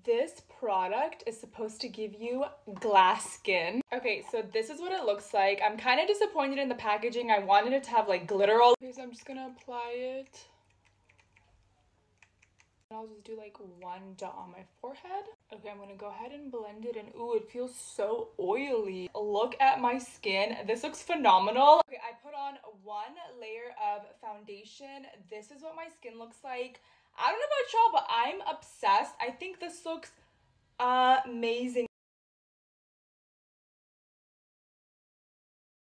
this product is supposed to give you glass skin. Okay, so this is what it looks like. I'm kind of disappointed in the packaging. I wanted it to have like glitter all. Okay, so I'm just gonna apply it. I'll just do like one dot on my forehead. Okay, I'm gonna go ahead and blend it, and ooh, it feels so oily. Look at my skin. This looks phenomenal. Okay, I put on one layer of foundation. This is what my skin looks like. I don't know about y'all, but I'm obsessed. I think this looks amazing.